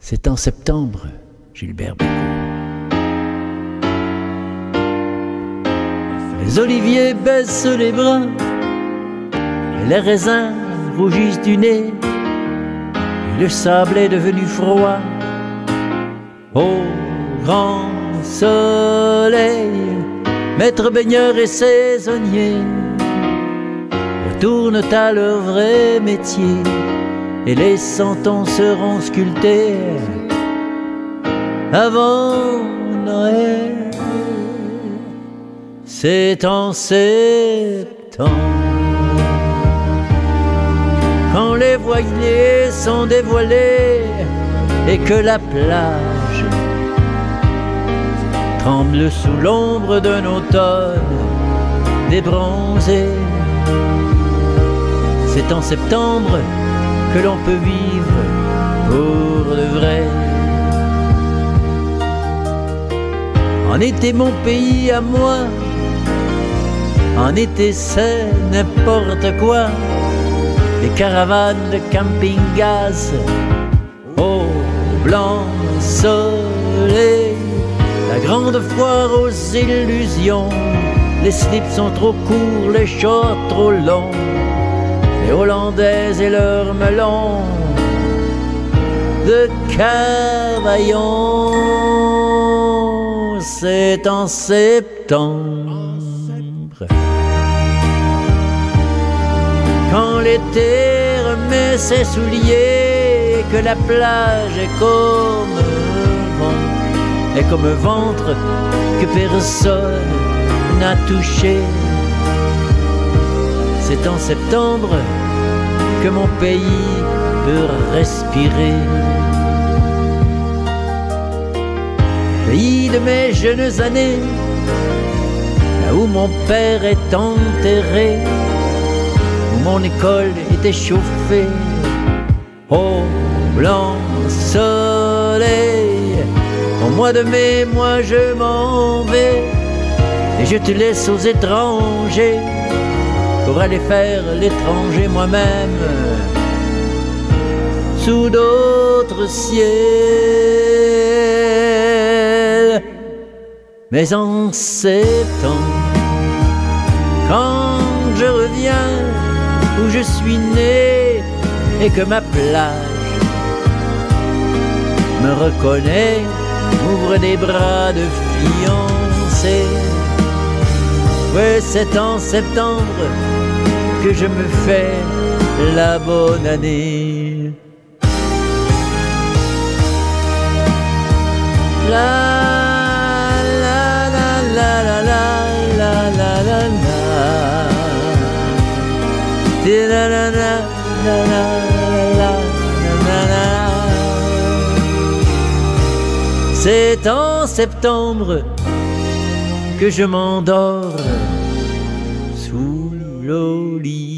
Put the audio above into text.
C'est en septembre, Gilbert Bécaud. Les oliviers baissent les bras, et les raisins rougissent du nez, et le sable est devenu froid. Au grand soleil, maîtres baigneurs et saisonniers retournent à leur vrai métier, et les santons seront sculptés avant Noël. C'est en septembre, quand les voiliers sont dévoilés et que la plage tremble sous l'ombre d'un automne débronzé. C'est en septembre que l'on peut vivre pour de vrai. En été mon pays à moi, en été c'est n'importe quoi. Les caravanes de camping-gaz au blanc soleil, la grande foire aux illusions. Les slips sont trop courts, les shorts trop longs, les Hollandaises et leurs melons de Cavaillon. C'est en septembre, quand l'été remet ses souliers, que la plage est comme un ventre que personne n'a touché. C'est en septembre que mon pays peut respirer. Pays de mes jeunes années, là où mon père est enterré, où mon école était chauffée au blanc soleil. Au mois de mai, moi je m'en vais et je te laisse aux étrangers pour aller faire l'étranger moi-même sous d'autres ciels. Mais en septembre, quand je reviens où je suis né et que ma plage me reconnaît, m'ouvre des bras de fiancé. Ouais, c'est en septembre que je me fais la bonne année. La la la la la la la la la la la la la la. C'est en septembre que je m'endors sous l'olivier.